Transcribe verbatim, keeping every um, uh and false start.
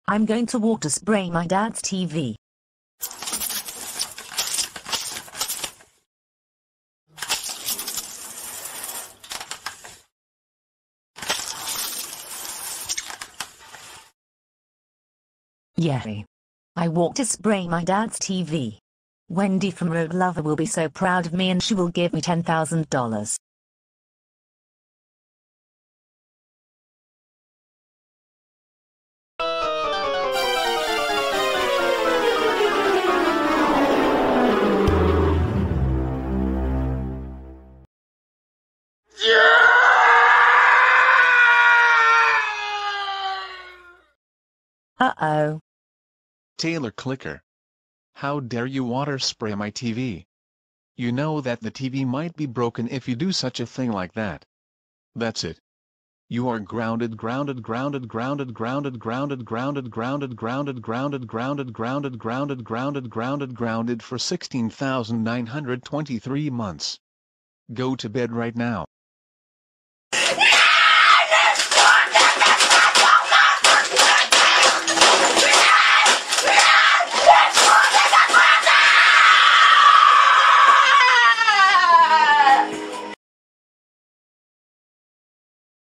I'm going to water spray my dad's T V. Yay. I water spray my dad's T V. Wendy from Road Lover will be so proud of me and she will give me ten thousand dollars. Uh-oh. Taylor Clicker. How dare you water spray my T V? You know that the T V might be broken if you do such a thing like that. That's it. You are grounded, grounded, grounded, grounded, grounded, grounded, grounded, grounded, grounded, grounded, grounded, grounded, grounded, grounded, grounded, grounded for sixteen thousand nine hundred twenty-three months. Go to bed right now.